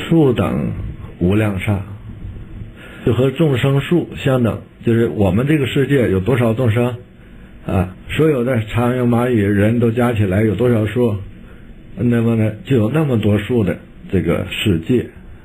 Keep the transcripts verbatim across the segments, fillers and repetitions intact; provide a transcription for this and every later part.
数等无量刹，就和众生数相等，就是我们这个世界有多少众生啊，所有的苍蝇蚂蚁人都加起来有多少数，那么呢就有那么多数的这个世界。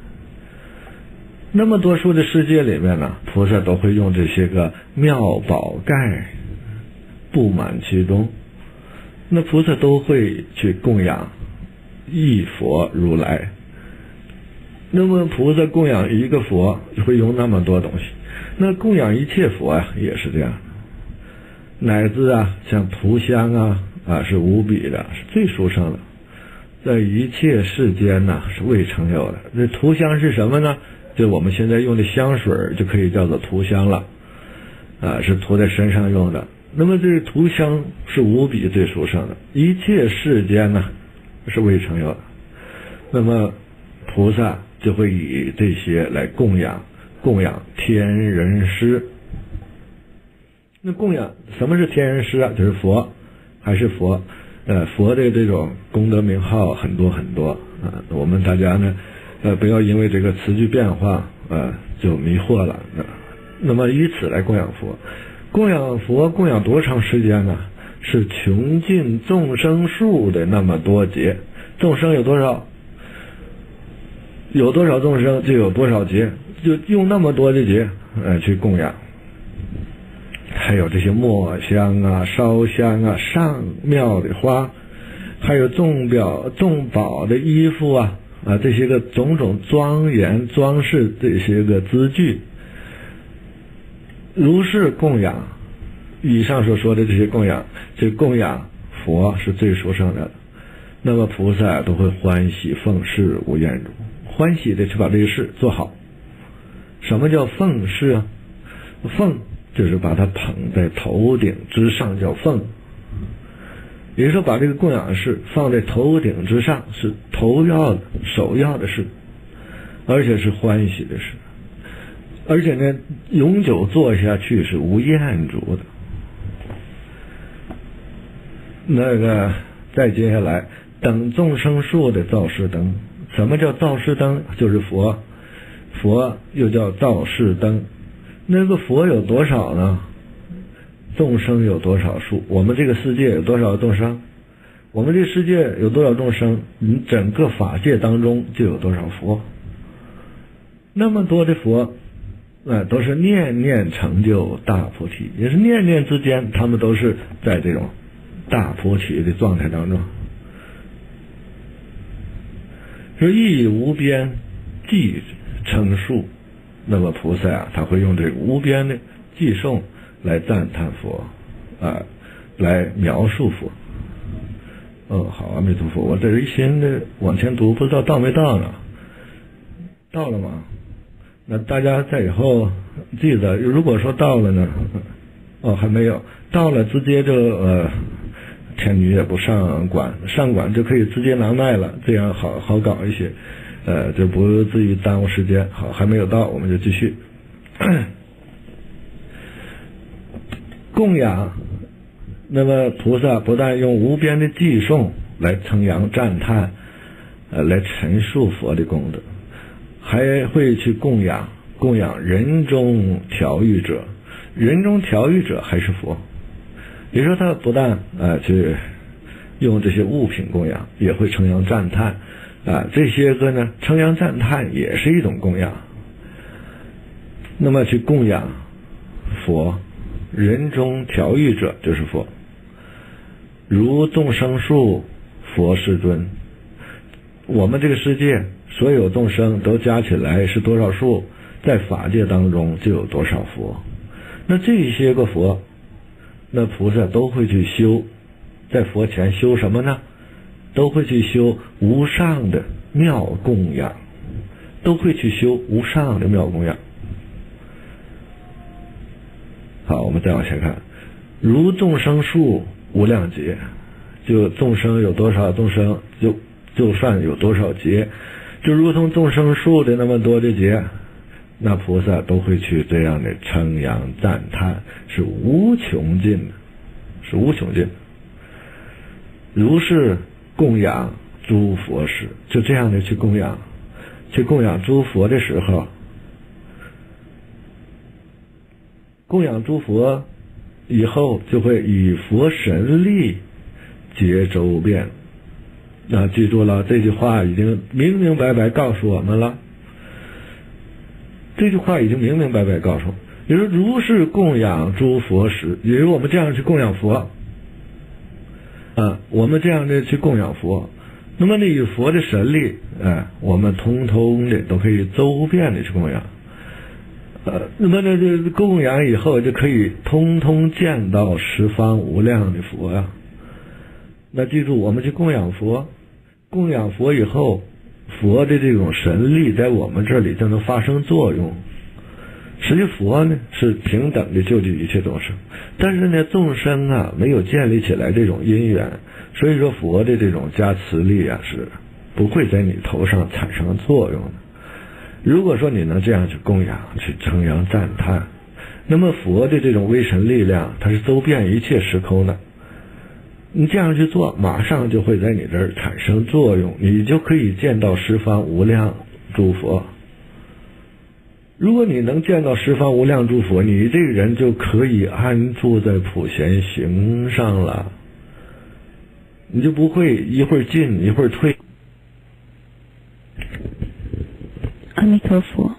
那么多数的世界里面呢，菩萨都会用这些个妙宝盖布满其中，那菩萨都会去供养一佛如来。那么菩萨供养一个佛会用那么多东西，那供养一切佛啊也是这样，乃至啊像涂香啊啊是无比的，是最殊胜的，在一切世间呢是未曾有的。这涂香是什么呢？就我们现在用的香水就可以叫做涂香了啊，是涂在身上用的。那么这个涂香是无比最殊胜的，一切世间呢是未曾有的。那么菩萨就会以这些来供养供养天人师。那供养什么是天人师啊？就是佛，还是佛呃佛的这种功德名号很多很多啊，我们大家呢呃不要因为这个词句变化呃就迷惑了。那那么以此来供养佛，供养佛供养多长时间呢？是穷尽众生数的那么多劫。众生有多少？有多少众生就有多少劫，就用那么多的劫呃去供养。还有这些墨香啊、烧香啊、上庙的花，还有众表众宝的衣服啊啊，这些个种种庄严装饰这些个资具，如是供养。以上所说的这些供养，这供养佛是最殊胜的，那么菩萨都会欢喜奉事无厌足，欢喜的去把这个事做好。什么叫奉事啊？奉就是把它捧在头顶之上，叫奉。也就是说把这个供养的事放在头顶之上，是头要的首要的事，而且是欢喜的事，而且呢永久做下去是无厌足的。那个再接下来等众生数的造世灯。什么叫造世灯？就是佛，佛又叫造世灯。那个佛有多少呢？众生有多少数？我们这个世界有多少众生？我们这个世界有多少众生？你整个法界当中就有多少佛？那么多的佛呃，都是念念成就大菩提，也是念念之间他们都是在这种大菩提的状态当中。说亦无边计称数，那么菩萨啊，他会用这个无边的偈颂来赞叹佛啊，来描述佛。哦，好，阿弥陀佛，我这一心的往前读，不知道到没到呢？到了吗？那大家在以后记得，如果说到了呢，哦还没有到了，直接就呃。天女也不上管，上管就可以直接拿麦了，这样好好搞一些，呃，就不至于耽误时间。好，还没有到，我们就继续。供养，那么菩萨不但用无边的偈颂来称扬赞叹，呃，来陈述佛的功德，还会去供养供养人中调御者，人中调御者还是佛。比如说他不但呃去用这些物品供养，也会称扬赞叹啊，这些个呢称扬赞叹也是一种供养。那么去供养佛，人中调御者就是佛，如众生数，佛世尊。我们这个世界所有众生都加起来是多少数，在法界当中就有多少佛。那这些个佛，那菩萨都会去修，在佛前修什么呢？都会去修无上的妙供养，都会去修无上的妙供养。好，我们再往下看，如众生数无量劫，就众生有多少众生，就就算有多少劫，就如同众生数的那么多的劫，那菩萨都会去这样的称扬赞叹，是无穷尽的，是无穷尽的。如是供养诸佛时，就这样的去供养， 去供养诸佛的时候，供养诸佛以后就会以佛神力结周遍。那记住了，这句话已经明明白白告诉我们了。这句话已经明明白白告诉我们，也就是如是供养诸佛时，也就是我们这样去供养佛啊，我们这样的去供养佛，那么呢以佛的神力，哎，我们通通的都可以周遍的去供养。呃，那么呢这供养以后就可以通通见到十方无量的佛呀、啊。那记住，我们去供养佛，供养佛以后，佛的这种神力在我们这里就能发生作用。实际佛呢是平等的救济一切众生，但是呢众生啊没有建立起来这种因缘，所以说佛的这种加持力啊是不会在你头上产生作用的。如果说你能这样去供养，去称扬赞叹，那么佛的这种威神力量它是周遍一切时空的，你这样去做，马上就会在你这儿产生作用，你就可以见到十方无量诸佛。如果你能见到十方无量诸佛，你这个人就可以安住在普贤行上了，你就不会一会儿进一会儿退。 阿弥陀佛。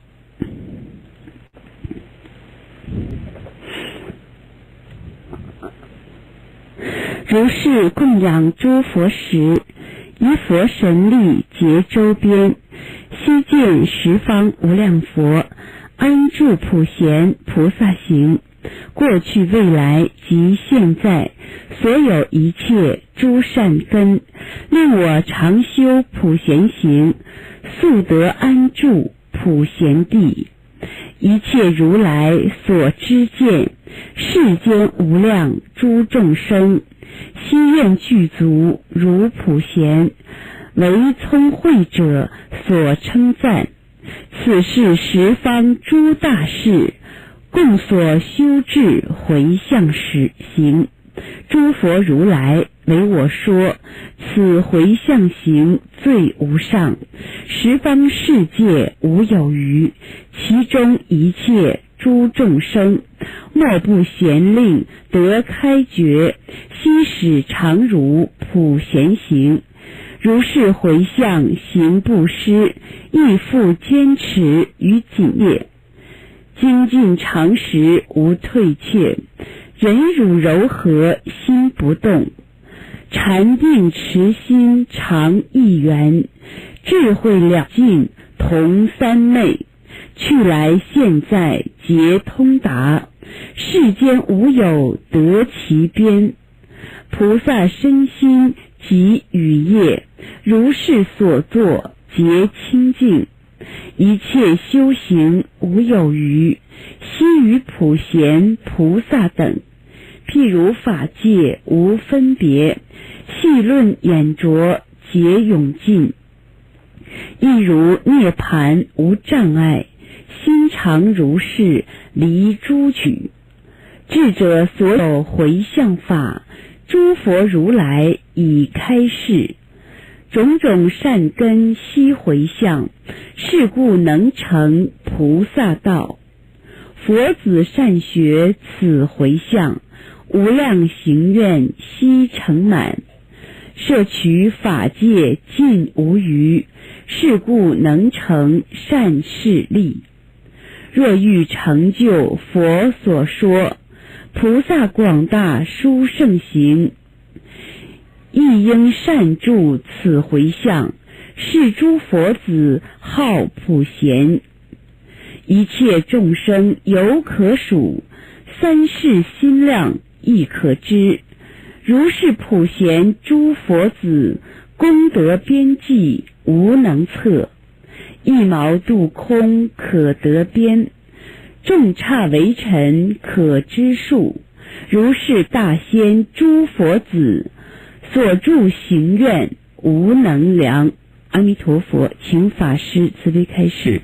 如是供养诸佛时，以佛神力结周边，悉见十方无量佛，安住普贤菩萨行，过去未来及现在，所有一切诸善根，令我常修普贤行，速得安住普贤地。一切如来所知见，世间无量诸众生，悉愿具足如普贤，为聪慧者所称赞。此是十方诸大士，共所修治回向时行。诸佛如来为我说，此回向行最无上，十方世界无有余，其中一切诸众生，莫不咸令得开觉，悉使常如普贤行。如是回向行不失，亦复坚持于谨业，精进常时无退却，忍辱柔和心不动，禅定持心常一元，智慧两尽同三昧，去来现在皆通达，世间无有得其边。菩萨身心及语业，如是所作皆清净，一切修行无有余，悉于普贤菩萨等。譬如法界无分别，细论眼着皆永尽，亦如涅盘无障碍，心常如是离诸举。智者所有回向法，诸佛如来已开示，种种善根悉回向，是故能成菩萨道。佛子善学此回向，无量行愿悉成满，摄取法界尽无余，是故能成善事力。若欲成就佛所说菩萨广大殊胜行，亦应善住此回向，是诸佛子号普贤。一切众生犹可数，三世心量亦可知。如是普贤诸佛子，功德边际无能测，一毛度空可得边，众刹为尘可知数。如是大仙诸佛子，所住行愿无能量。阿弥陀佛，请法师慈悲开示。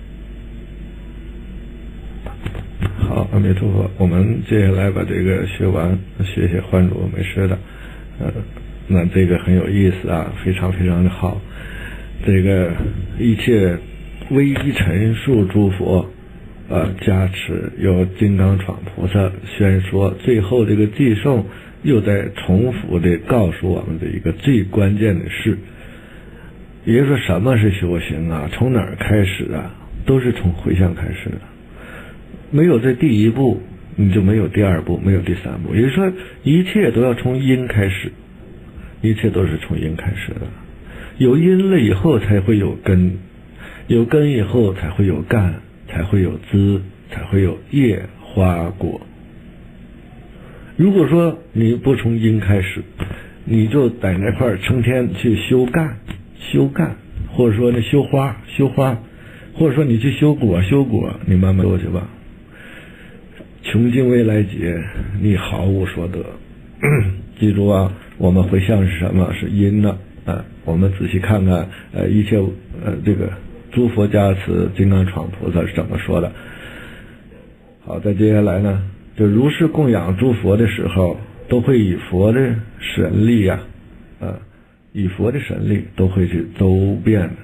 好，阿弥陀佛，我们接下来把这个学完，谢谢观主，没事的。呃，那这个很有意思啊，非常非常的好。这个一切微陈述诸佛呃加持，由金刚闯菩萨宣说，最后这个寄送又在重复的告诉我们的一个最关键的事，也就是说什么是修行啊，从哪儿开始啊，都是从回向开始的。没有这第一步，你就没有第二步，没有第三步。也就是说一切都要从因开始，一切都是从因开始的。有因了以后才会有根，有根以后才会有干，才会有枝，才会有叶花果。如果说你不从因开始，你就在那块儿成天去修干修干，或者说那修花修花，或者说你去修果修果，你慢慢做去吧。穷尽未来劫，你毫无所得。记住啊，我们回向是什么？是因呢、啊？啊，我们仔细看看，呃，一切呃这个诸佛加持，金刚闯菩萨是怎么说的。好，再接下来呢，就如是供养诸佛的时候，都会以佛的神力呀、啊，啊，以佛的神力都会去周遍的，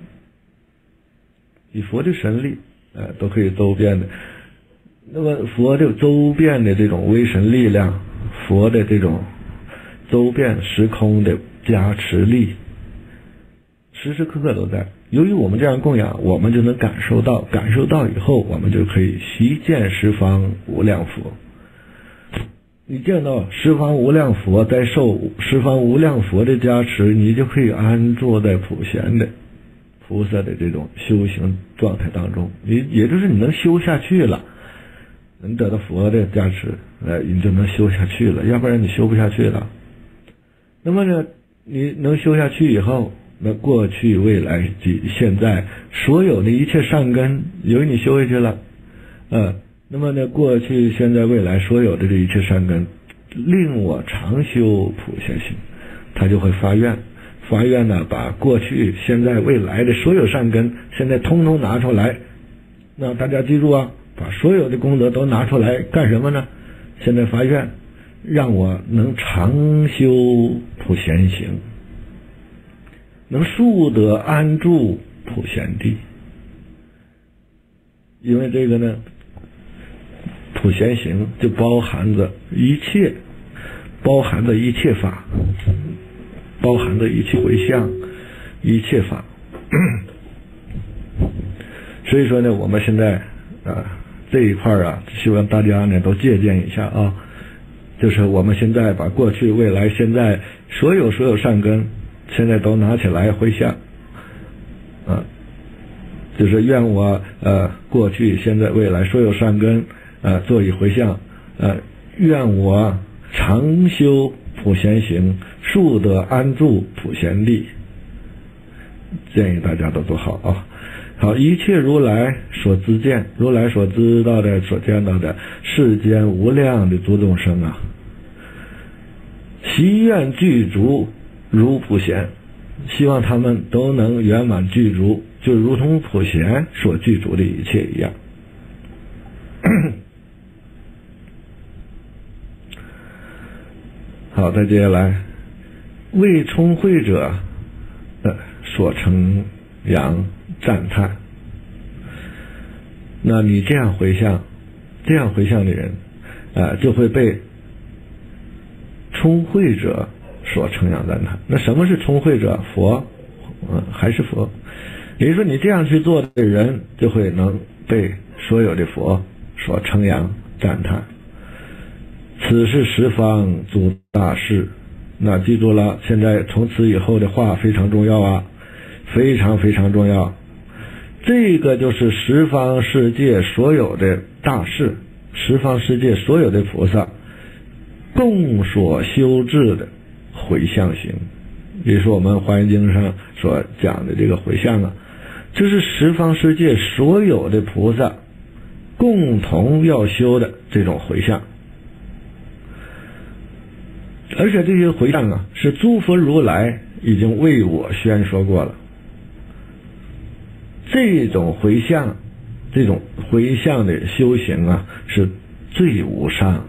以佛的神力，呃，都可以周遍的。那么佛的周遍的这种威神力量，佛的这种周遍时空的加持力，时时刻刻都在。由于我们这样供养，我们就能感受到，感受到以后，我们就可以悉见十方无量佛。你见到十方无量佛，在受十方无量佛的加持，你就可以安坐在普贤的菩萨的这种修行状态当中，你也就是你能修下去了，能得到佛的加持，呃，你就能修下去了，要不然你修不下去了。那么呢，你能修下去以后，那过去、未来及现在所有的一切善根，由于你修下去了，呃，那么呢，过去、现在、未来所有的这一切善根，令我常修普贤行，他就会发愿，发愿呢，把过去、现在、未来的所有善根，现在通通拿出来。那大家记住啊，把所有的功德都拿出来干什么呢？现在发愿，让我能常修普贤行，能速得安住普贤地。因为这个呢，普贤行就包含着一切，包含着一切法，包含着一切回向，一切法。所以说呢，我们现在啊这一块啊，希望大家呢都借鉴一下啊。就是我们现在把过去、未来、现在所有所有善根，现在都拿起来回向，啊，就是愿我呃过去、现在、未来所有善根呃做以回向，呃愿我常修普贤行，速得安住普贤地。建议大家都做好啊。好，一切如来所知见，如来所知道的、所见到的世间无量的诸众生啊，希愿具足如普贤，希望他们都能圆满具足，就如同普贤所具足的一切一样。好，再接下来，为聪慧者呃所称扬赞叹。那你这样回向，这样回向的人，呃，就会被聪慧者所称扬赞叹。那什么是聪慧者？佛，嗯、呃，还是佛。也就是说，你这样去做的人，就会能被所有的佛所称扬赞叹。此是十方诸大事。那记住了，现在从此以后的话非常重要啊，非常非常重要。这个就是十方世界所有的大事，十方世界所有的菩萨共所修治的回向行，也就是我们华严经上所讲的这个回向啊，就是十方世界所有的菩萨共同要修的这种回向。而且这些回向啊，是诸佛如来已经为我宣说过了。这种回向，这种回向的修行啊，是最无上的，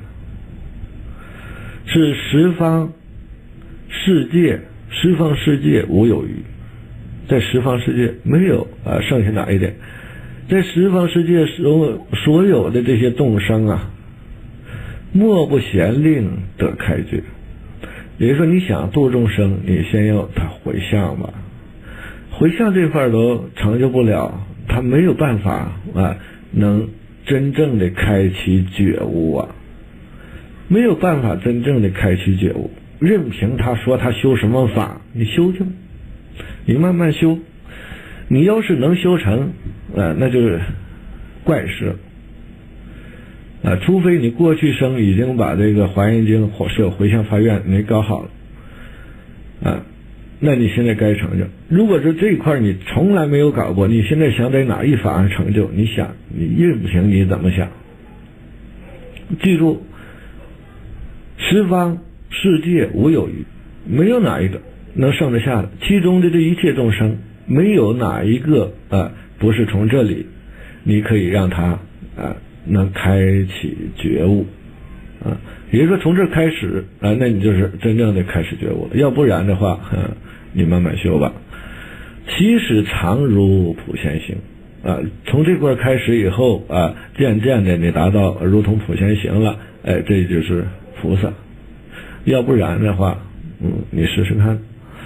是十方世界，十方世界无有余， 在十方世界没有啊剩下哪一点，在十方世界所所有的这些众生啊，莫不贤令得开觉。也就是说，你想度众生，你先要他回向吧，回向这块都成就不了，他没有办法啊能真正的开启觉悟啊，没有办法真正的开启觉悟。任凭他说他修什么法，你修去，你慢慢修，你要是能修成啊，那就是怪事啊，除非你过去生已经把这个华严经或是有回向发愿你搞好了啊，那你现在该成就。如果说这一块你从来没有搞过，你现在想在哪一法上成就，你想你任凭你怎么想，记住，十方世界无有余，没有哪一个能剩得下的，其中的这一切众生没有哪一个啊不是从这里你可以让他啊能开启觉悟啊，也就是说从这开始啊，那你就是真正的开始觉悟了。要不然的话，啊、你慢慢修吧。其实常如普贤行啊，从这块开始以后啊，渐渐的你达到如同普贤行了，哎，这就是菩萨。要不然的话，嗯，你试试看。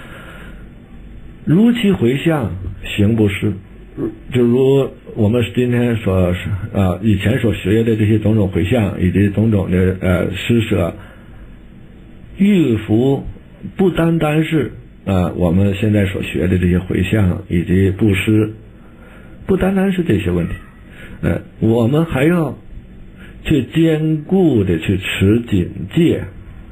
如其回向行不施，就如我们今天所啊以前所学的这些种种回向以及种种的呃施舍，欲福不单单是啊我们现在所学的这些回向以及布施，不单单是这些问题，呃，我们还要去坚固的去持警戒，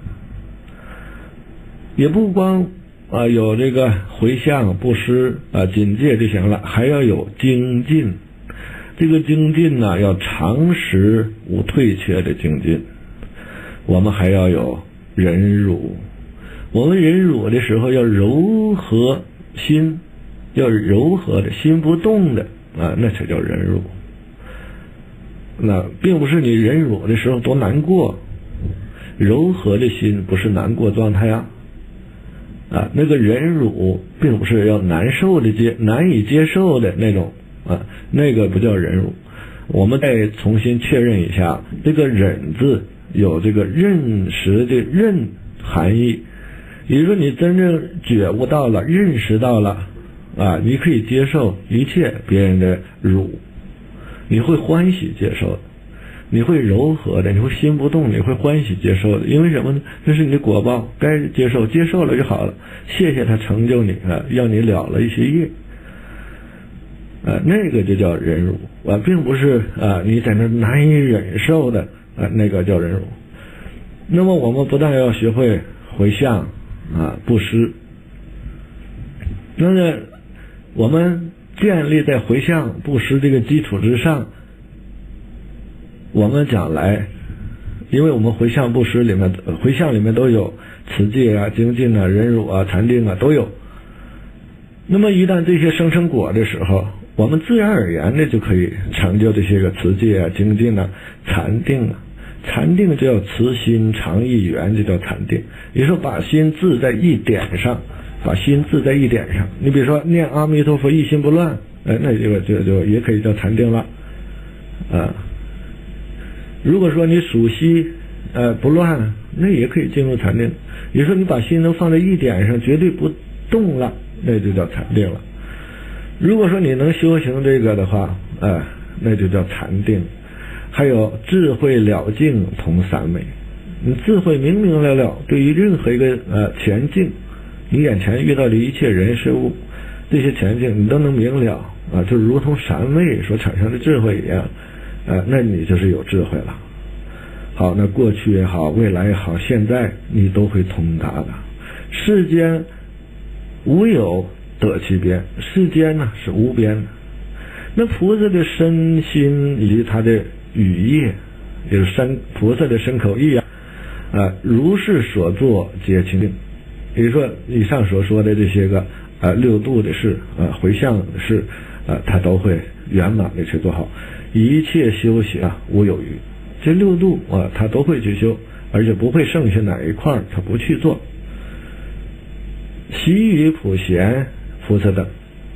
也不光啊，有这个回向、布施啊、警戒就行了，还要有精进。这个精进呢，要常时无退却的精进。我们还要有忍辱，我们忍辱的时候要柔和心，要柔和的心不动的啊，那才叫忍辱。那并不是你忍辱的时候多难过，柔和的心不是难过状态啊。啊，那个忍辱并不是要难受的接难以接受的那种啊，那个不叫忍辱。我们再重新确认一下，这个忍字有这个认识的认含义，也就是说你真正觉悟到了、认识到了啊，你可以接受一切别人的辱，你会欢喜接受的。你会柔和的，你会心不动，你会欢喜接受的，因为什么呢？这是你的果报，该接受，接受了就好了。谢谢他成就你啊，让你了了一些业，啊，那个就叫忍辱啊，并不是啊你在那难以忍受的啊，那个叫忍辱。那么我们不但要学会回向啊布施，那么我们建立在回向布施这个基础之上。我们讲来，因为我们回向布施里面，回向里面都有持戒啊、精进啊、忍辱啊、禅定啊都有。那么一旦这些生成果的时候，我们自然而然的就可以成就这些个持戒啊、精进啊、禅定啊。禅定就叫慈心常一元，就叫禅定。也就是说，把心自在一点上，把心自在一点上。你比如说念阿弥陀佛，一心不乱，哎，那就就就也可以叫禅定了，啊。如果说你数息呃不乱，那也可以进入禅定。也就是说你把心能放在一点上，绝对不动了，那就叫禅定了。如果说你能修行这个的话，呃，那就叫禅定。还有智慧了境同三昧，你智慧明明了了，对于任何一个呃前境，你眼前遇到的一切人事物，这些前境你都能明了啊，就如同三昧所产生的智慧一样。呃，那你就是有智慧了。好，那过去也好，未来也好，现在你都会通达的。世间无有得其边，世间呢是无边的。那菩萨的身心以及他的语业，也就是身菩萨的身口意啊，啊，如是所作皆清净。也就是说，以上所说的这些个啊六度的事啊，回向的事啊，他都会圆满的去做好。一切修行啊无有余，这六度啊他都会去修，而且不会剩下哪一块他不去做。习于普贤菩萨等，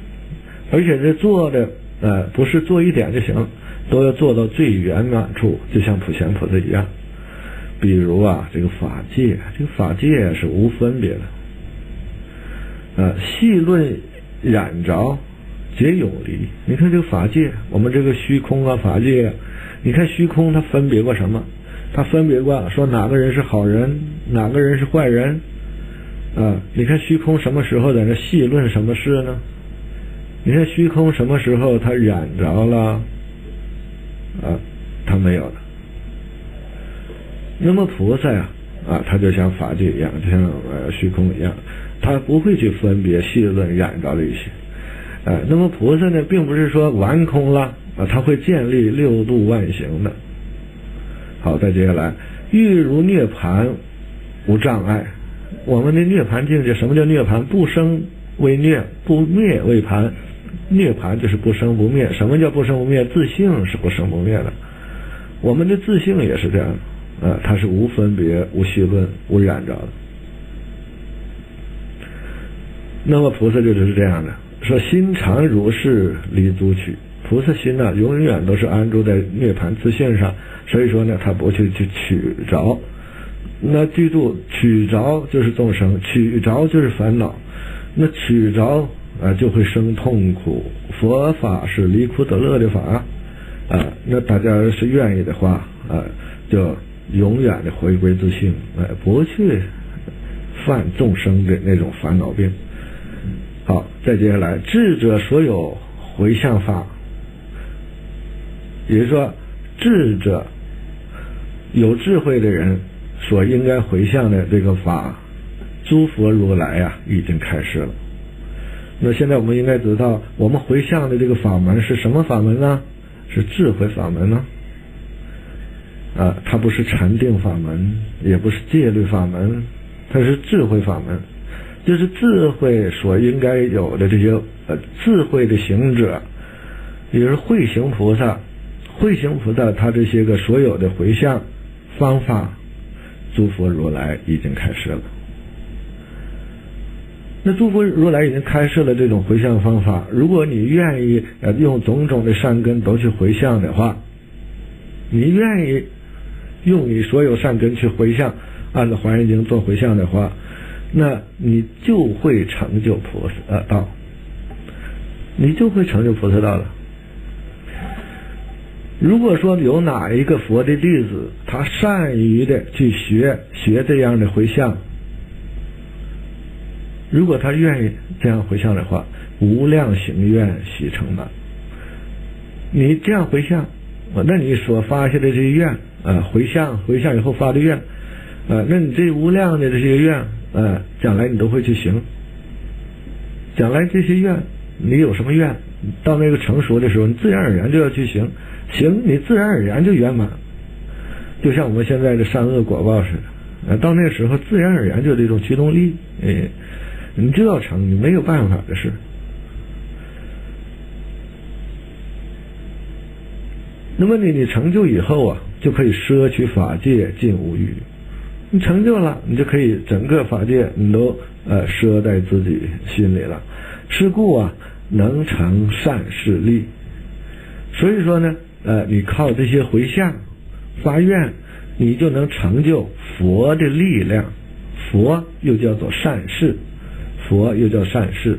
而且这做的呃不是做一点就行，都要做到最圆满处，就像普贤菩萨一样。比如啊，这个法界，这个法界是无分别的，呃，细论染着皆永离。你看这个法界，我们这个虚空啊，法界啊，你看虚空它分别过什么？它分别过说哪个人是好人，哪个人是坏人啊？你看虚空什么时候在那细论什么事呢？你看虚空什么时候它染着了啊？它没有了。那么菩萨呀啊，他就像法界一样，就像呃虚空一样，他不会去分别细论染着的一些。呃，那么菩萨呢，并不是说完空了啊，他会建立六度万行的。好，再接下来，欲如涅盘无障碍。我们的涅盘境界，什么叫涅盘？不生为涅，不灭为盘。涅盘就是不生不灭。什么叫不生不灭？自性是不生不灭的。我们的自性也是这样，呃，它是无分别、无细论、无染着的。那么菩萨就是这样的，说心常如是离足取。菩萨心呢、啊，永远都是安住在涅盘自性上，所以说呢，他不去去取着。那记住，取着就是众生，取着就是烦恼。那取着啊，就会生痛苦。佛法是离苦得乐的法啊。那大家是愿意的话啊，就永远的回归自性，啊，不去犯众生的那种烦恼病。好，再接下来，智者所有回向法，也就是说，智者有智慧的人所应该回向的这个法，诸佛如来啊已经开示了。那现在我们应该知道，我们回向的这个法门是什么法门呢？是智慧法门呢？啊，它不是禅定法门，也不是戒律法门，它是智慧法门。就是智慧所应该有的这些呃智慧的行者，也就是慧行菩萨。慧行菩萨他这些个所有的回向方法，诸佛如来已经开示了。那诸佛如来已经开示了这种回向方法，如果你愿意呃用种种的善根都去回向的话，你愿意用你所有善根去回向，按照《华严经》做回向的话，那你就会成就菩萨呃道，你就会成就菩萨道了。如果说有哪一个佛的弟子，他善于的去学学这样的回向，如果他愿意这样回向的话，无量行愿悉成满。你这样回向，那你所发下的这些愿啊，回向回向以后发的愿啊，那你这无量的这些愿啊，将来你都会去行。将来这些愿，你有什么愿，到那个成熟的时候，你自然而然就要去行，行你自然而然就圆满。就像我们现在的善恶果报似的，啊，到那个时候自然而然就这种驱动力，哎，你就要成，你没有办法的事。那么你你成就以后啊，就可以摄取法界尽无余。你成就了，你就可以整个法界你都呃摄在自己心里了。是故啊，能成善事力。所以说呢，呃，你靠这些回向发愿，你就能成就佛的力量。佛又叫做善事，佛又叫善事，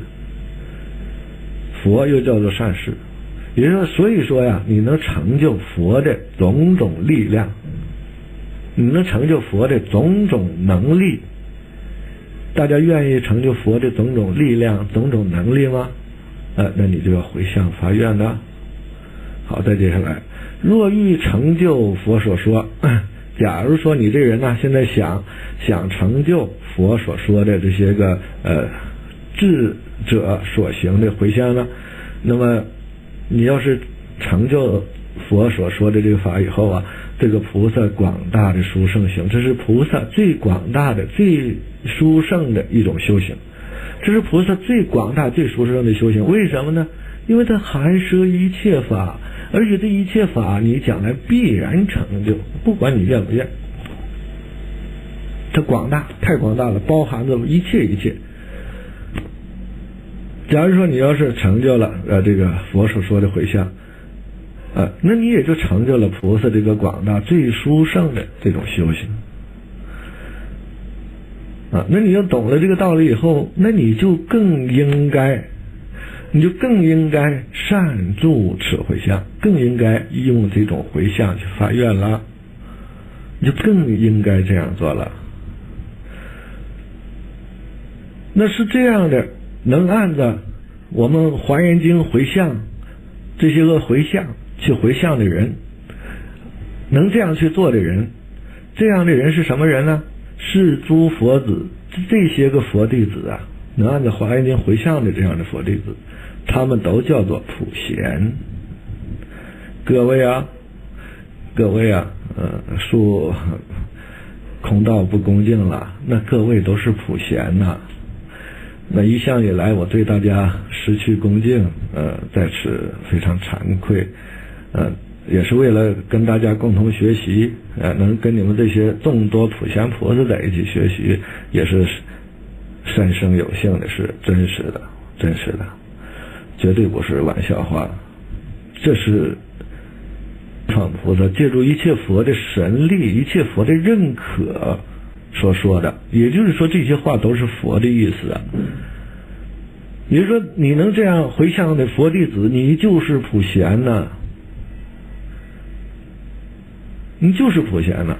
佛又叫做善事。也就是说，所以说呀，你能成就佛的种种力量，你能成就佛的种种能力。大家愿意成就佛的种种力量、种种能力吗？呃，那你就要回向发愿的。好，再接下来，若欲成就佛所说，假如说你这人呢、啊，现在想想成就佛所说的这些个呃智者所行的回向呢，那么你要是成就佛所说的这个法以后啊，这个菩萨广大的殊胜行，这是菩萨最广大的最殊胜的一种修行，这是菩萨最广大最殊胜的修行。为什么呢？因为它含摄一切法，而且这一切法你将来必然成就，不管你愿不愿。它广大，太广大了，包含着一切一切。 假如说你要是成就了呃这个佛所说的回向，呃，那你也就成就了菩萨这个广大最殊胜的这种修行。啊，那你要懂了这个道理以后，那你就更应该，你就更应该善助持回向，更应该用这种回向去发愿了，你就更应该这样做了。那是这样的，能按照我们《华严经》回向这些个回向去回向的人，能这样去做的人，这样的人是什么人呢？是诸佛子，这些个佛弟子啊，能按照华严经回向的这样的佛弟子，他们都叫做普贤。各位啊，各位啊，呃，恕空道不恭敬了，那各位都是普贤呐、啊。那一向以来，我对大家失去恭敬，呃，在此非常惭愧，呃。也是为了跟大家共同学习，呃，能跟你们这些众多普贤菩萨在一起学习，也是三生有幸的事，真实的，真实的，绝对不是玩笑话。这是创菩萨借助一切佛的神力、一切佛的认可所说的，也就是说这些话都是佛的意思啊。也就是说，你能这样回向的佛弟子，你就是普贤呐、啊。你就是普贤了，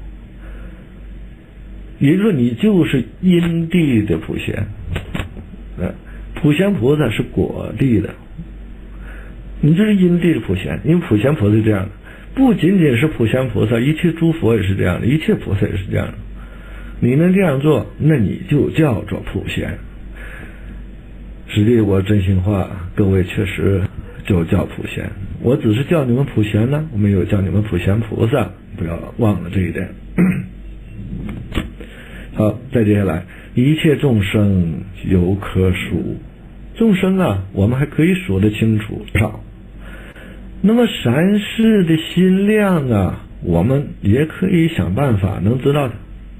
也就是说你就是因地的普贤，呃，普贤菩萨是果地的，你就是因地的普贤。因为普贤菩萨是这样的，不仅仅是普贤菩萨，一切诸佛也是这样的，一切菩萨也是这样的。你能这样做，那你就叫做普贤。实际我真心话，各位确实就叫普贤，我只是叫你们普贤呢，我没有叫你们普贤菩萨，不要忘了这一点。好，再接下来，一切众生犹可数。众生啊，我们还可以数得清楚少。那么善事的心量啊，我们也可以想办法能知道的。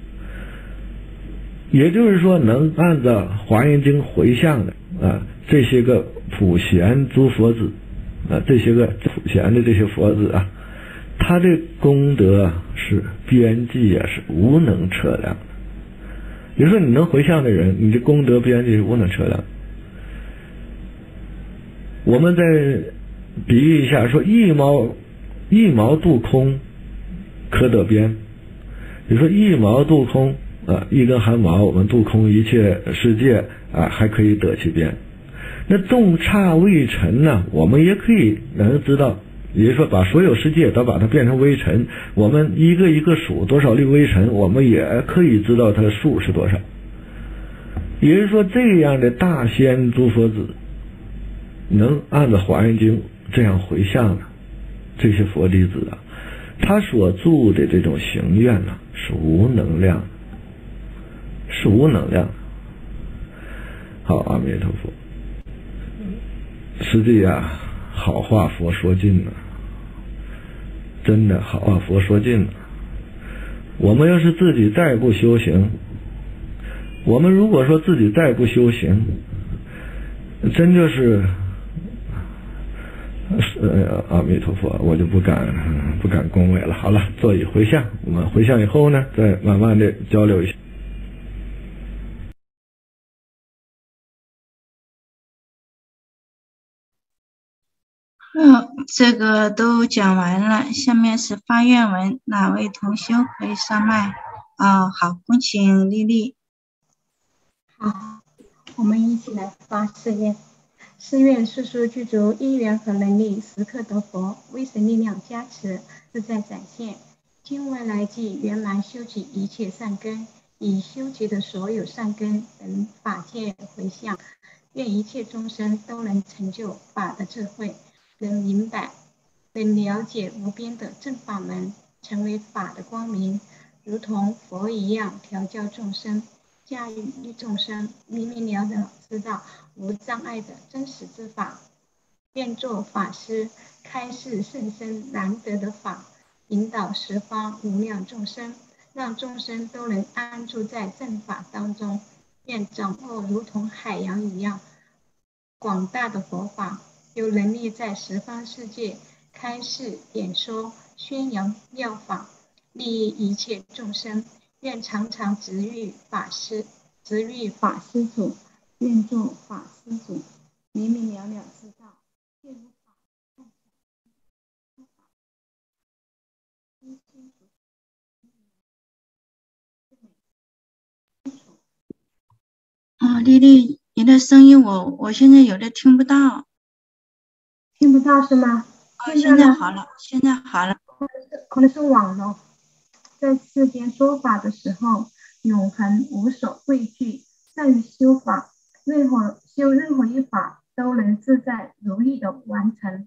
也就是说，能按照华严经回向的啊，这些个普贤诸佛子啊，这些个普贤的这些佛子啊，他的功德是边际也是无能测量的。也就是说，你能回向的人，你的功德边际是无能测量。我们再比喻一下，说一毛一毛度空，可得边。比如说一毛度空啊，一根汗毛，我们度空一切世界啊，还可以得其边。那众刹微尘呢，我们也可以能知道，也就是说把所有世界都把它变成微尘，我们一个一个数多少粒微尘，我们也可以知道它的数是多少。也就是说，这样的大仙诸佛子能按照华严经这样回向的这些佛弟子啊，他所住的这种行愿呢、啊、是无能量的，是无能量的。好，阿弥陀佛。实际啊，好话佛说尽了，真的好话佛说尽了。我们要是自己再不修行，我们如果说自己再不修行，真就是呃阿弥陀佛，我就不敢不敢恭维了。好了，做以回向，我们回向以后呢，再慢慢的交流一下。 嗯，这个都讲完了，下面是发愿文，哪位同修可以上麦？啊、哦，好，恭请丽丽。 好，我们一起来发誓愿。誓愿速速具足因缘和能力，时刻得佛威神力量加持，自在展现。今未来际圆满修集一切善根，以修集的所有善根等法界回向，愿一切众生都能成就法的智慧，能明白，能了解无边的正法门，成为法的光明，如同佛一样调教众生，驾驭众生，明明了了知道无障碍的真实之法。愿做法师，开示甚深难得的法，引导十方无量众生，让众生都能安住在正法当中。愿掌握如同海洋一样， 广大的佛法，有能力在十方世界开示演说宣扬妙法，利益一切众生。愿常常值遇法师，值遇法师主，愿做法师主，明明了了知道，切无法看哦，丽丽，你的声音我我现在有的听不到。 听不到是吗？ 哦，现在好了，现在好了。 可能是网络。在世间说法的时候，永恒无所畏惧，善于修法，任何修任何一法都能自在如意的完成。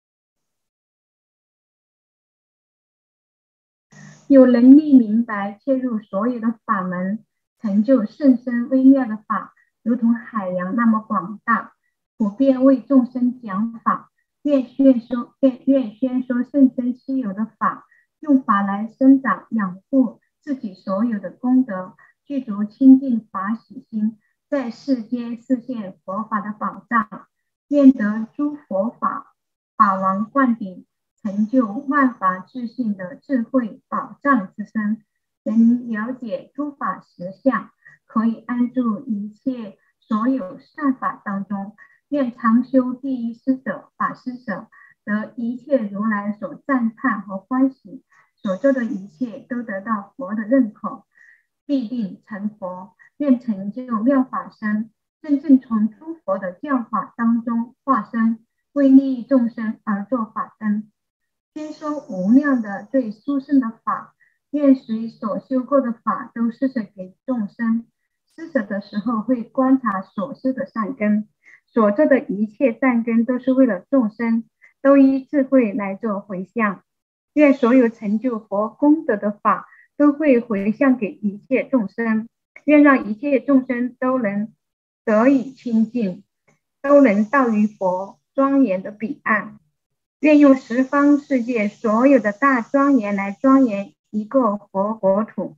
有能力明白切入所有的法门，成就甚深微妙的法，如同海洋那么广大，普遍为众生讲法，愿宣说愿愿宣说甚深稀有的法，用法来生长养护自己所有的功德，具足清净法喜心，在世间实现佛法的宝藏。愿得诸佛法法王灌顶，成就万法自信的智慧宝藏之身，能了解诸法实相，可以安住一切所有善法当中。愿常修第一师者法师者，得一切如来所赞叹和欢喜，所做的一切都得到佛的认可，必定成佛。愿成就妙法身，真正从诸佛的教法当中化身，为利益众生而做法灯，宣说无量的最殊胜的法。愿随所修过的法都施舍给众生，施舍的时候会观察所修的善根，所做的一切善根都是为了众生，都依智慧来做回向。愿所有成就佛功德的法都会回向给一切众生，愿让一切众生都能得以清净，都能到于佛庄严的彼岸。愿用十方世界所有的大庄严来庄严一个佛国土。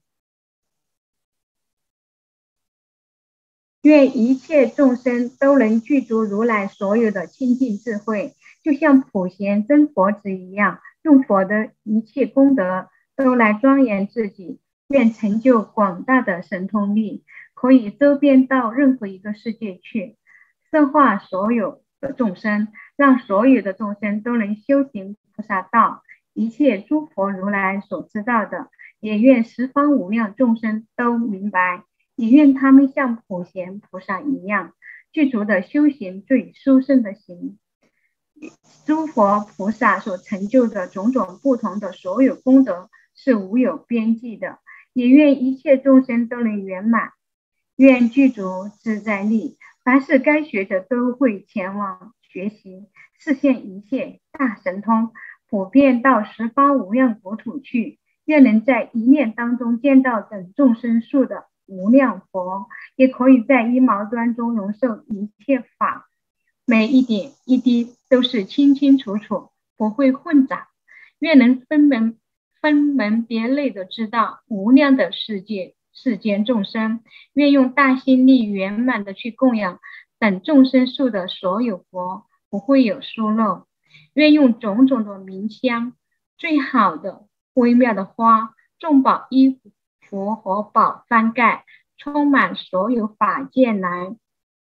愿一切众生都能具足如来所有的清净智慧，就像普贤真佛子一样，用佛的一切功德都来庄严自己。愿成就广大的神通力，可以周边到任何一个世界去，摄化所有的众生，让所有的众生都能修行菩萨道。一切诸佛如来所知道的，也愿十方无量众生都明白，也愿他们像普贤菩萨一样，具足的修行最殊胜的行。诸佛菩萨所成就的种种不同的所有功德是无有边际的，也愿一切众生都能圆满。愿具足自在力，凡是该学者都会前往学习，示现一切大神通，普遍到十方无量国土去。愿能在一念当中见到等众生数的无量佛，也可以在一毛端中容受一切法，每一点一滴都是清清楚楚，不会混杂。愿能分门分门别类的知道无量的世界世间众生，愿用大心力圆满的去供养等众生数的所有佛，不会有疏漏。愿用种种的名香，最好的微妙的花，众宝衣服和宝幡盖，充满所有法界来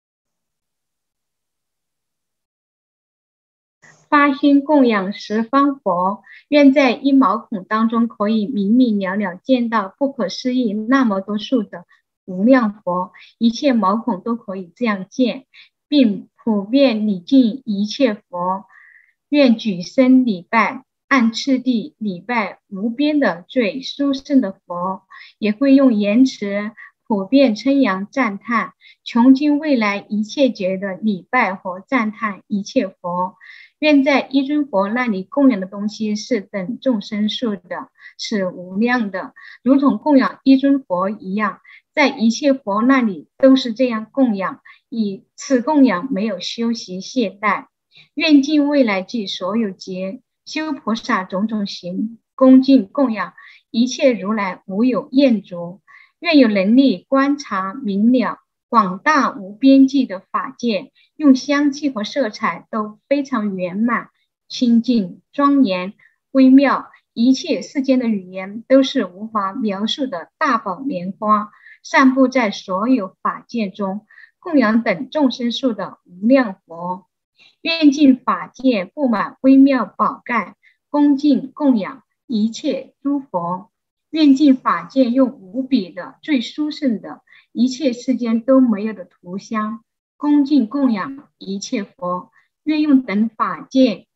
发心供养十方佛。愿在一毛孔当中可以明明了了见到不可思议那么多数的无量佛，一切毛孔都可以这样见，并普遍礼敬一切佛。愿举身礼拜，按次第礼拜无边的最殊胜的佛，也会用言辞普遍称扬赞叹，穷尽未来一切劫的礼拜和赞叹一切佛。愿在一尊佛那里供养的东西是等众生数的，是无量的，如同供养一尊佛一样，在一切佛那里都是这样供养，以此供养没有休息懈怠。愿尽未来际所有劫修菩萨种种行，恭敬供养一切如来无有厌足。愿有能力观察明了广大无边际的法界，用香气和色彩都非常圆满、清净、庄严、微妙，一切世间的语言都是无法描述的大宝莲花，散布在所有法界中，供养等众生数的无量佛。愿尽法界布满微妙宝盖，恭敬供养一切诸佛。愿尽法界用无比的最殊胜的一切世间都没有的涂香，恭敬供养一切佛。愿用等法界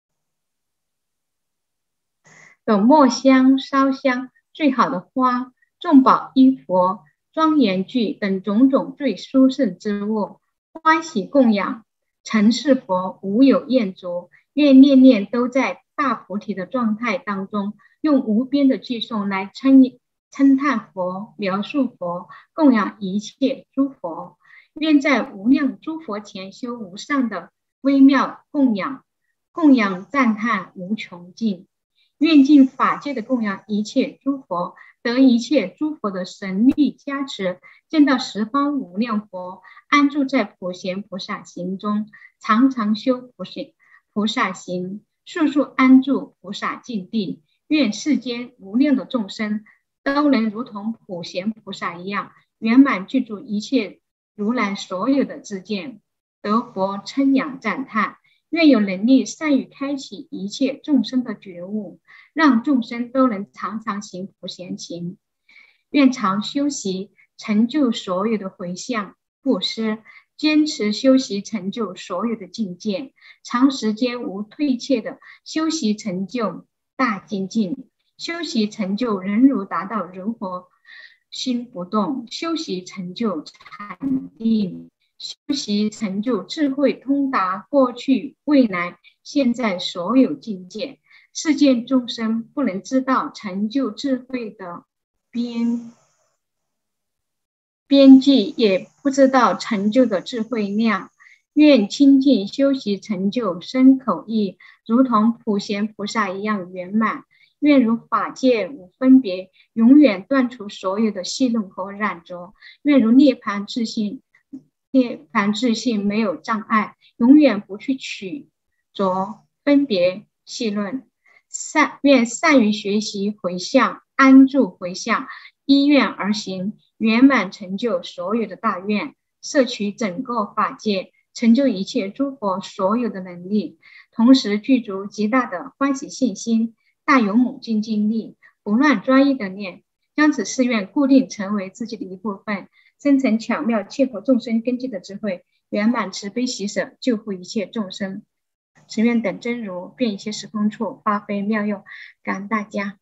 的墨香、烧香、最好的花、众宝衣佛、庄严具等种种最殊胜之物，欢喜供养成是佛，无有厌足。愿念念都在大菩提的状态当中，用无边的句诵来称称叹佛、描述佛、供养一切诸佛。愿在无量诸佛前修无上的微妙供养，供养赞叹无穷尽。愿尽法界的供养一切诸佛，得一切诸佛的神力加持，见到十方无量佛安住在普贤菩萨行中，常常修普贤菩萨行，速速安住菩萨境地。愿世间无量的众生都能如同普贤菩萨一样，圆满具足一切如来所有的知见，得佛称扬赞叹。愿有能力善于开启一切众生的觉悟，让众生都能常常行普贤行。愿常修习成就所有的回向布施，坚持修习成就所有的境界，长时间无退却的修习成就大精进，修习成就人如达到如何心不动，修习成就禅定，修习成就智慧通达过去未来现在所有境界。世间众生不能知道成就智慧的边边际，也不知道成就的智慧量。愿亲近修习成就身口意，如同普贤菩萨一样圆满。愿如法界无分别，永远断除所有的戏弄和染着。愿如涅槃自性，涅槃自性没有障碍，永远不去取着分别戏论。善愿善于学习回向，安住回向，依愿而行，圆满成就所有的大愿，摄取整个法界，成就一切诸佛所有的能力，同时具足极大的欢喜信心，大勇猛精进力，不乱专一的念，将此誓愿固定成为自己的一部分，生成巧妙切合众生根基的智慧，圆满慈悲喜舍，救护一切众生。只愿等真如遍一切时空处发挥妙用，感恩大家。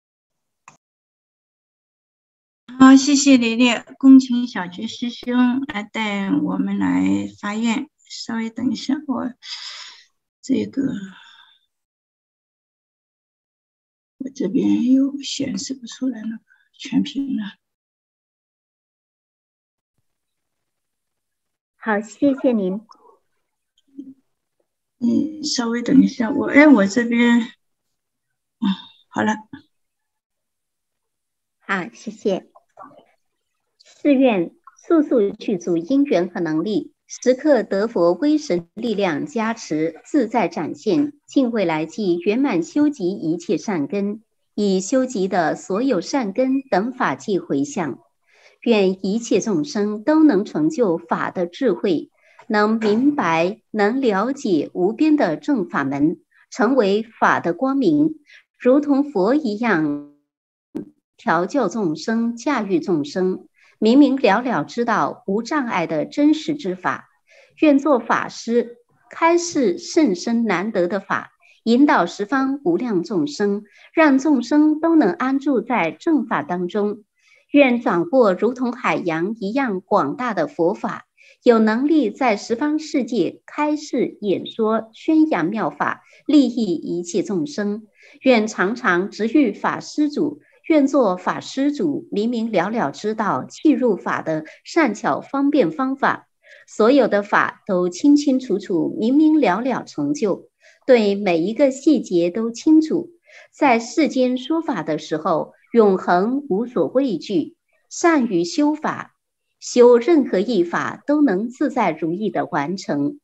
好，谢谢蕾蕾，恭请小觉师兄来带我们来发愿。稍微等一下，我这个我这边又显示不出来了，全屏了。 好，谢谢您。 嗯，稍微等一下，我哎，我这边，嗯，好了。 好，谢谢。誓愿速速具足因缘和能力，时刻得佛威神力量加持，自在展现，尽未来际圆满修集一切善根，以修集的所有善根等法界回向。愿一切众生都能成就法的智慧，能明白能了解无边的正法门，成为法的光明，如同佛一样调教众生，驾驭众生，明明了了知道无障碍的真实之法。愿做法师，开示甚深难得的法，引导十方无量众生，让众生都能安住在正法当中。愿掌握如同海洋一样广大的佛法，有能力在十方世界开示演说宣扬妙法，利益一切众生。愿常常直遇法师主，愿做法师主，明明了了知道契入法的善巧方便方法，所有的法都清清楚楚明明了了成就，对每一个细节都清楚，在世间说法的时候永恒无所畏惧，善于修法， 修任何一法都能自在如意的完成。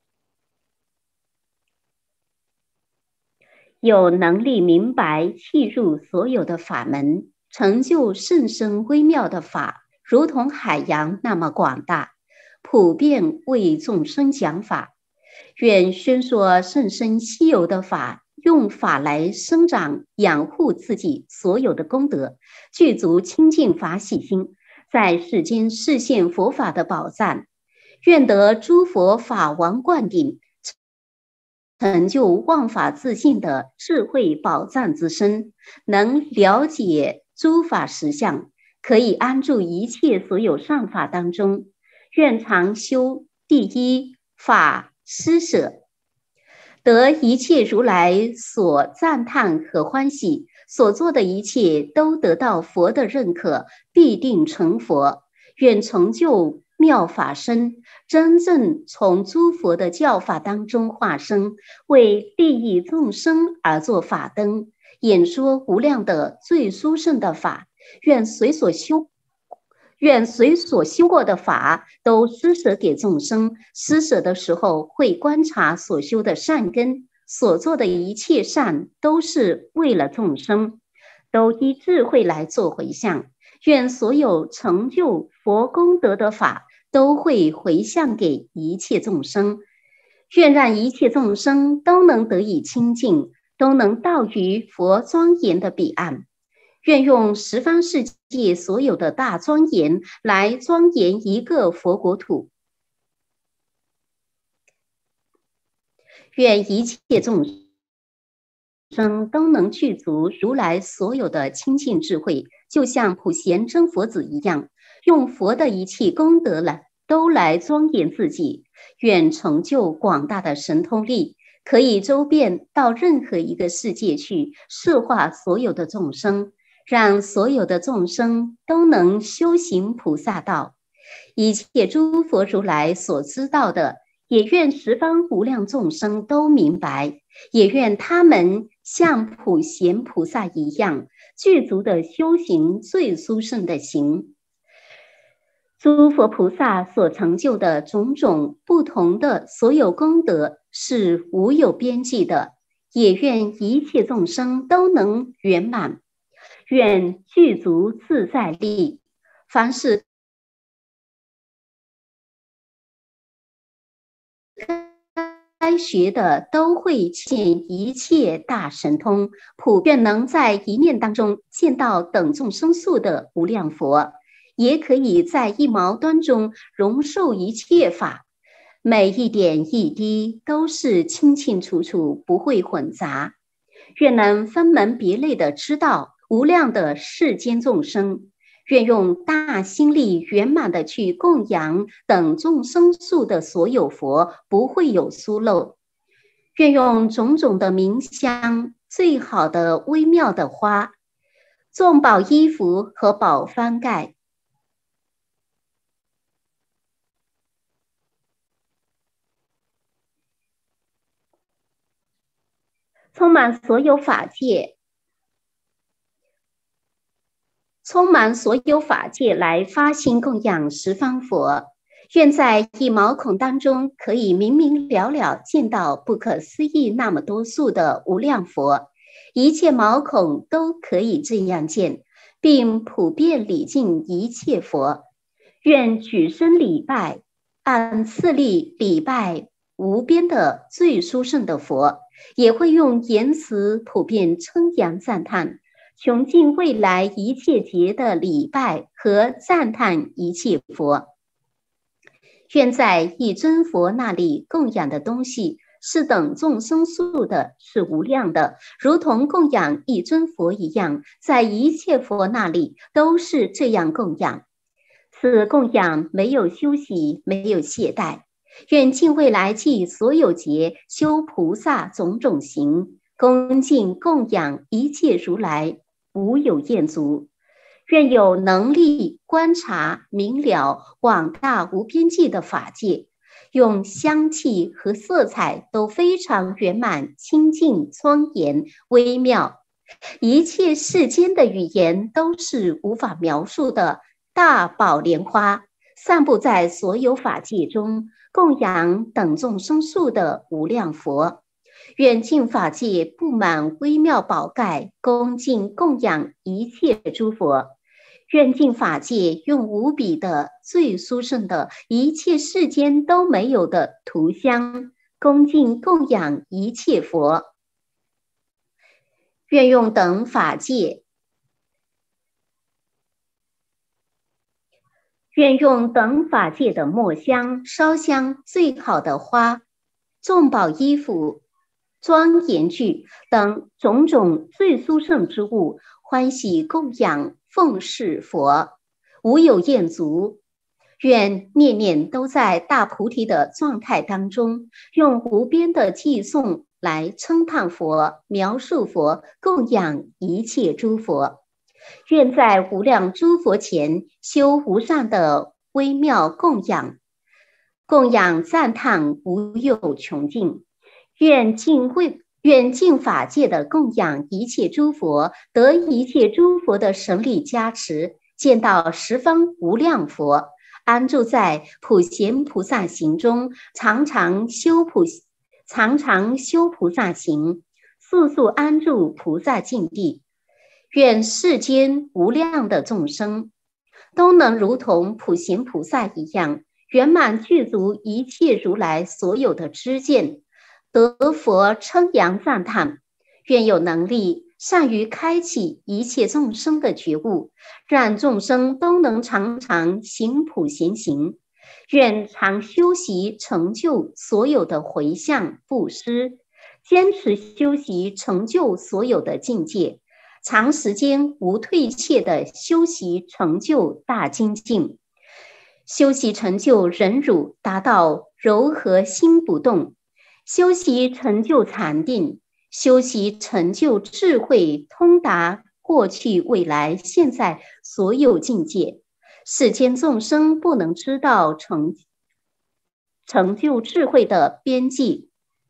有能力明白契入所有的法门，成就甚深微妙的法，如同海洋那么广大，普遍为众生讲法。愿宣说甚深稀有的法，用法来生长养护自己所有的功德，具足清净法喜心，在世间示现佛法的宝藏。愿得诸佛法王灌顶，成就忘法自信的智慧宝藏之身，能了解诸法实相，可以安住一切所有善法当中。愿常修第一法施舍，得一切如来所赞叹和欢喜，所做的一切都得到佛的认可，必定成佛。愿成就妙法身，真正从诸佛的教法当中化生，为利益众生而作法灯，演说无量的最殊胜的法。愿随所修愿随所修过的法都施舍给众生，施舍的时候会观察所修的善根，所做的一切善都是为了众生，都依智慧来做回向。愿所有成就佛功德的法都会回向给一切众生，愿让一切众生都能得以清净，都能到于佛庄严的彼岸。愿用十方世界所有的大庄严来庄严一个佛国土。愿一切众生都能具足如来所有的清净智慧，就像普贤真佛子一样，用佛的一切功德来都来庄严自己。愿成就广大的神通力，可以周遍到任何一个世界去摄化所有的众生，让所有的众生都能修行菩萨道。一切诸佛如来所知道的，也愿十方无量众生都明白，也愿他们像普贤菩萨一样，具足的修行最殊胜的行。诸佛菩萨所成就的种种不同的所有功德是无有边际的，也愿一切众生都能圆满。愿具足自在力，凡是该学的都会现一切大神通，普遍能在一念当中见到等众生数的无量佛，也可以在一毛端中容受一切法，每一点一滴都是清清楚楚，不会混杂。愿能分门别类的知道无量的世间众生，愿用大心力圆满的去供养等众生数的所有佛，不会有疏漏。愿用种种的名香，最好的微妙的花，众宝衣服和宝幡盖，充满所有法界充满所有法界来发心供养十方佛。愿在一毛孔当中可以明明了了见到不可思议那么多数的无量佛，一切毛孔都可以这样见，并普遍礼敬一切佛。愿举身礼拜，按次第礼拜无边的最殊胜的佛，也会用言辞普遍称扬赞叹，穷尽未来一切劫的礼拜和赞叹一切佛。愿在一尊佛那里供养的东西是等众生数的，是无量的，如同供养一尊佛一样，在一切佛那里都是这样供养。此供养没有休息，没有懈怠。愿尽未来际所有劫修菩萨种种行，恭敬供养一切如来，无有厌足。愿有能力观察明了广大无边际的法界，用香气和色彩都非常圆满、清净、庄严、微妙，一切世间的语言都是无法描述的大宝莲花， 散布在所有法界中，供养等众生数的无量佛。愿净法界布满微妙宝盖，恭敬供养一切诸佛。愿净法界用无比的最殊胜的一切世间都没有的涂香，恭敬供养一切佛。愿用等法界，愿用等法界的墨香、烧香、最好的花、众宝衣服、庄严具等种种最殊胜之物，欢喜供养奉事佛，无有厌足。愿念念都在大菩提的状态当中，用无边的偈颂来称叹佛、描述佛、供养一切诸佛。愿在无量诸佛前修无上的微妙供养，供养赞叹无有穷尽。愿净慧愿净法界的供养一切诸佛，得一切诸佛的神力加持，见到十方无量佛，安住在普贤菩萨行中，常常修普常常修菩萨行，速速安住菩萨境地。愿世间无量的众生都能如同普贤菩萨一样，圆满具足一切如来所有的知见，得佛称扬赞叹。愿有能力善于开启一切众生的觉悟，让众生都能常常行普贤行。愿常修习成就所有的回向布施，坚持修习成就所有的境界，长时间无退怯的修习成就大精进，修习成就忍辱，达到柔和心不动，修习成就禅定，修习成就智慧，通达过去未来现在所有境界。世间众生不能知道成成就智慧的边际，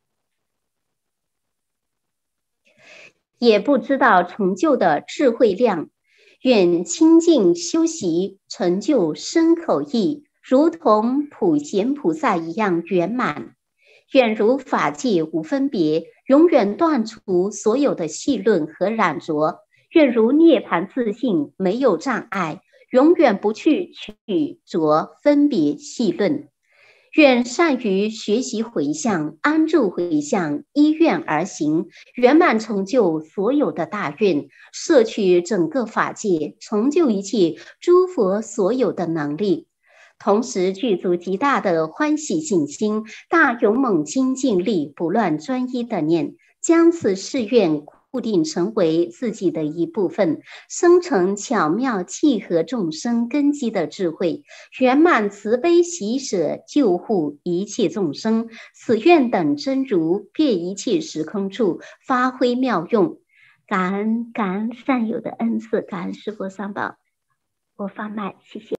也不知道成就的智慧量。愿清净修习成就身口意，如同普贤菩萨一样圆满。愿如法界无分别，永远断除所有的戏论和染着。愿如涅槃自性，没有障碍，永远不去取着分别戏论。愿善于学习回向，安住回向，依愿而行，圆满成就所有的大愿，摄取整个法界，成就一切诸佛所有的能力。同时具足极大的欢喜信心，大勇猛精进力，不乱专一的念，将此誓愿固定成为自己的一部分，生成巧妙契合众生根基的智慧，圆满慈悲喜舍，救护一切众生。此愿等真如遍一切时空处发挥妙用。感恩感恩善友的恩赐，感恩师父三宝。我放麦，谢谢。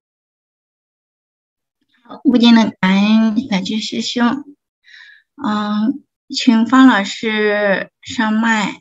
无尽的感恩感觉师兄。嗯，请方老师上麦。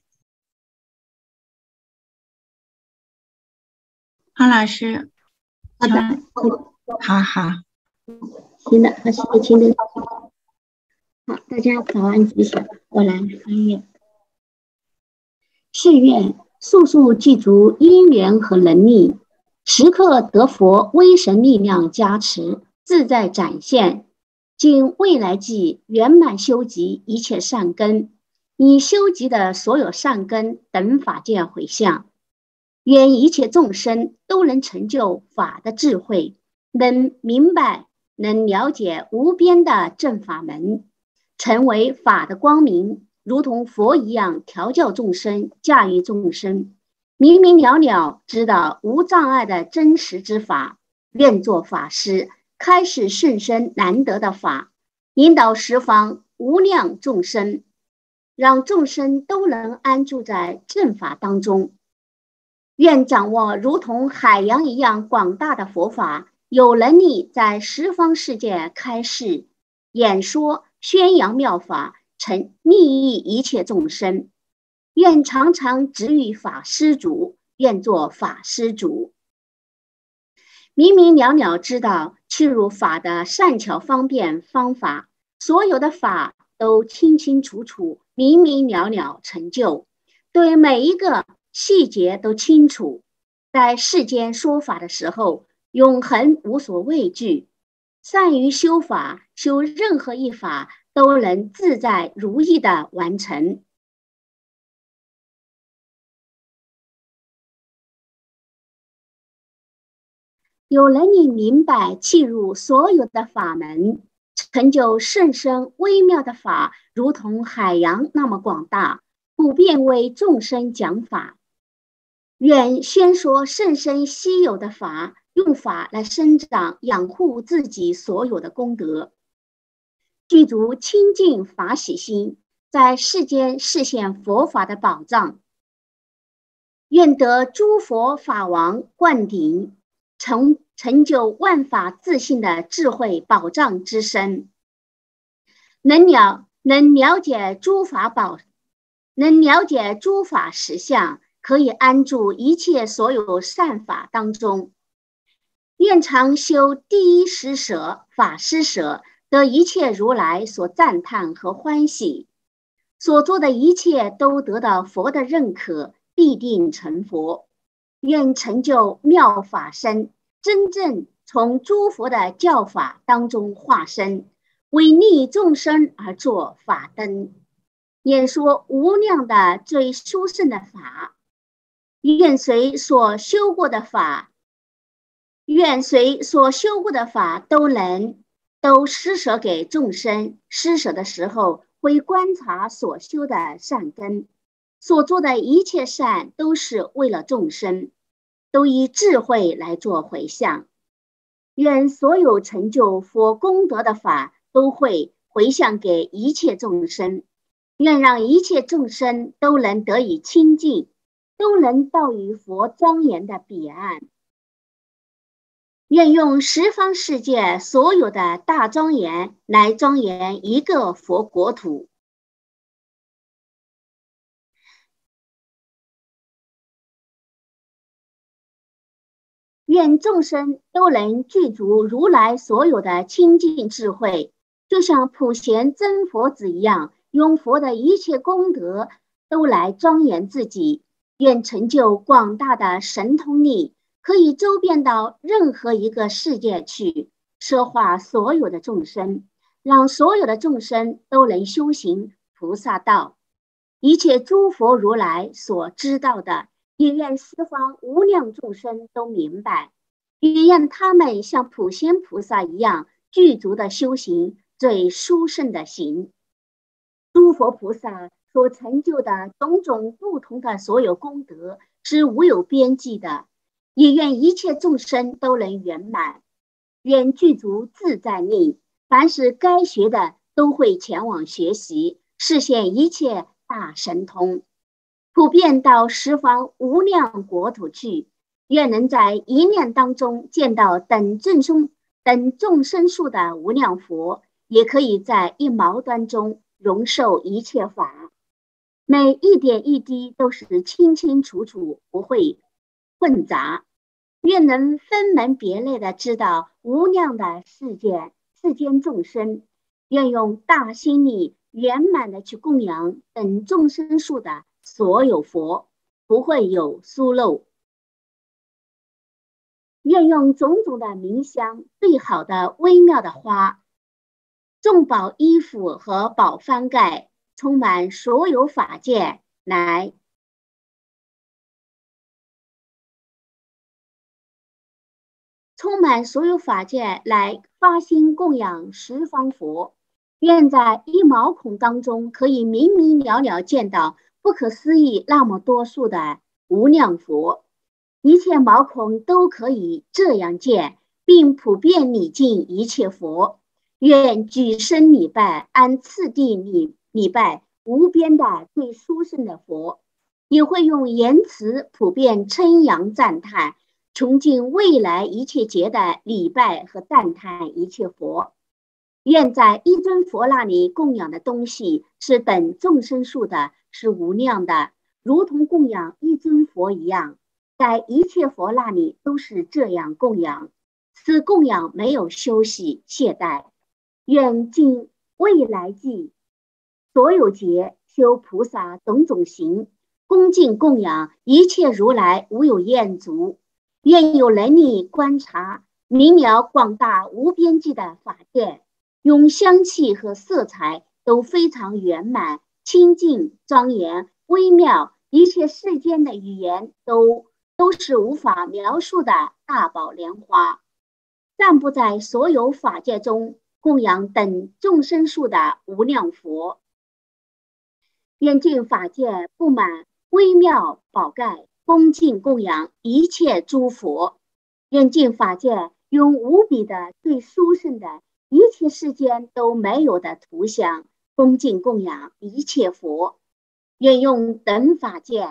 方老师， 好的， 好好， 行的，好，谢谢青灯。好，大家早安吉祥，我来翻阅。誓愿速速记住因缘和能力，时刻得佛威神力量加持，自在展现，尽未来际圆满修集一切善根，以修集的所有善根等法界回向。愿一切众生都能成就法的智慧，能明白能了解无边的正法门，成为法的光明，如同佛一样调教众生，驾驭众生，明明了了知道无障碍的真实之法。愿做法师，开始甚深难得的法，引导十方无量众生，让众生都能安住在正法当中。愿掌握如同海洋一样广大的佛法，有能力在十方世界开示、演说、宣扬妙法，成利益一切众生。愿常常执于法师主，愿做法师主。 明明了了知道切入法的善巧方便方法，所有的法都清清楚楚、明明了了成就，对每一个细节都清楚。在世间说法的时候，永恒无所畏惧，善于修法，修任何一法都能自在如意的完成。有能力明白契入所有的法门，成就甚深微妙的法，如同海洋那么广大，普遍为众生讲法。愿宣说甚深稀有的法，用法来生长养护自己所有的功德，具足清净法喜心，在世间示现佛法的宝藏。愿得诸佛法王灌顶，成成就万法自信的智慧宝藏之身，能了能了解诸法宝，能了解诸法实相，可以安住一切所有善法当中。愿常修第一施舍、法施舍，得一切如来所赞叹和欢喜，所做的一切都得到佛的认可，必定成佛。愿成就妙法身，真正从诸佛的教法当中化身，为利众生而作法灯，演说无量的最殊胜的法。愿随所修过的法，愿随所修过的法都能都施舍给众生。施舍的时候会观察所修的善根，所做的一切善都是为了众生，都以智慧来做回向。愿所有成就佛功德的法都会回向给一切众生，愿让一切众生都能得以清净，都能到于佛庄严的彼岸。愿用十方世界所有的大庄严来庄严一个佛国土。愿众生都能具足如来所有的清净智慧，就像普贤真佛子一样，用佛的一切功德都来庄严自己。愿成就广大的神通力，可以周遍到任何一个世界去，摄化所有的众生，让所有的众生都能修行菩萨道。一切诸佛如来所知道的，也愿十方无量众生都明白，也愿他们像普贤菩萨一样具足的修行最殊胜的行。诸佛菩萨所成就的种种不同的所有功德是无有边际的，也愿一切众生都能圆满。愿具足自在力，凡是该学的都会前往学习，实现一切大神通，普遍到十方无量国土去。愿能在一念当中见到等众生等众生数的无量佛，也可以在一毛端中容受一切法，每一点一滴都是清清楚楚，不会混杂。愿能分门别类的知道无量的世界世间众生，愿用大心力圆满的去供养等众生数的所有佛，不会有疏漏。愿用种种的名香、最好的微妙的花、众宝衣服和宝幡盖，充满所有法界，来充满所有法界来发心供养十方佛。愿在一毛孔当中可以明明了了见到不可思议那么多数的无量佛，一切毛孔都可以这样见，并普遍礼敬一切佛。愿举身礼拜，按次第礼礼拜无边的最殊胜的佛，也会用言辞普遍称扬赞叹，穷尽未来一切劫的礼拜和赞叹一切佛。愿在一尊佛那里供养的东西是等众生数的，是无量的，如同供养一尊佛一样，在一切佛那里都是这样供养。 此供养没有休息懈怠。愿尽未来际所有劫修菩萨种种行，恭敬供养一切如来无有厌足。愿有能力观察明了广大无边际的法界，用香气和色彩都非常圆满、清净、庄严、微妙，一切世间的语言都都是无法描述的大宝莲花，散布在所有法界中，供养等众生数的无量佛。愿尽法界布满微妙宝盖，恭敬供养一切诸佛。愿尽法界用无比的最殊胜的一切世间都没有的图像，恭敬供养一切佛。愿用等法界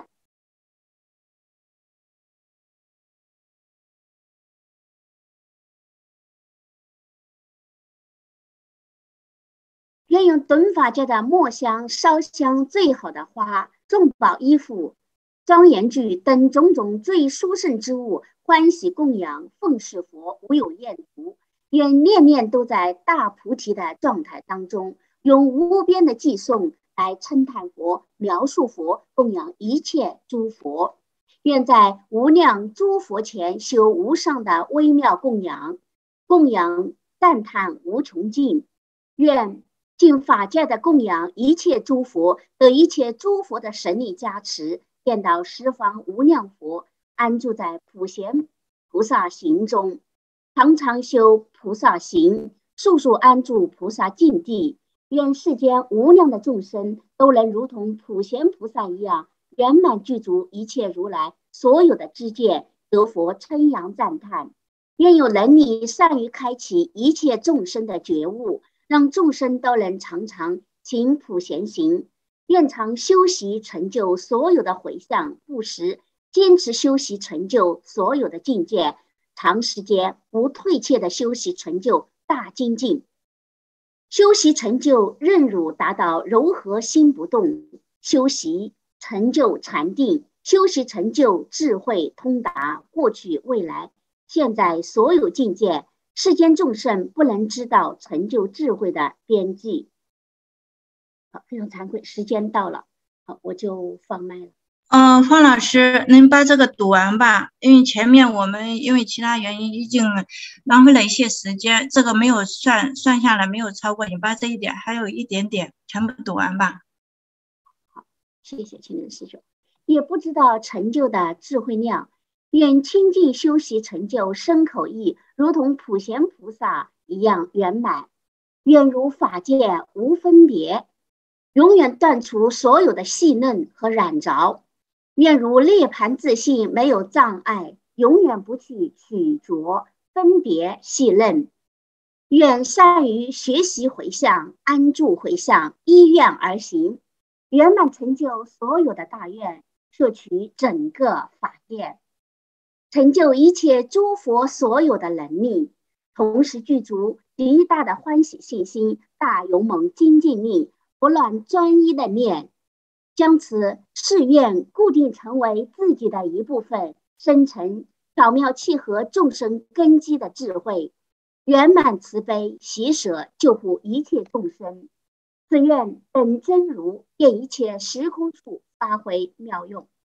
愿用等法界的墨香、烧香最好的花、众宝衣服、庄严具等种种最殊胜之物，欢喜供养奉事佛，无有厌足。愿念念都在大菩提的状态当中，用无边的偈颂来称叹佛、描述佛，供养一切诸佛。愿在无量诸佛前修无上的微妙供养，供养赞叹无穷尽。愿尽法界的供养一切诸佛，得一切诸佛的神力加持，见到十方无量佛安住在普贤菩萨行中，常常修菩萨行，速速安住菩萨境地。愿世间无量的众生都能如同普贤菩萨一样，圆满具足一切如来所有的知见，得佛称扬赞叹。愿有能力善于开启一切众生的觉悟，让众生都能常常行普贤行。愿常修习成就所有的回向布施，坚持修习成就所有的境界，长时间不退怯的修习成就大精进。修习成就任汝达到柔和心不动，修习成就禅定，修习成就智慧通达过去未来现在所有境界，世间众生不能知道成就智慧的边际。好，非常惭愧，时间到了，好，我就放麦了。 呃，方老师，您把这个读完吧，因为前面我们因为其他原因已经浪费了一些时间，这个没有算算下来没有超过，你把这一点还有一点点全部读完吧。 好，谢谢青人师兄。也不知道成就的智慧量，愿清净修习成就身口意，如同普贤菩萨一样圆满。愿如法界无分别，永远断除所有的细嫩和染着。愿如涅盘自性没有障碍，永远不去取着分别细嫩。愿善于学习回向，安住回向，依愿而行，圆满成就所有的大愿，摄取整个法界，成就一切诸佛所有的能力，同时具足极大的欢喜信心、大勇猛精进力，不乱专一的念，将此誓愿固定成为自己的一部分，生成巧妙契合众生根基的智慧，圆满慈悲喜舍救护一切众生。此愿本真如，愿一切时空处发挥妙用。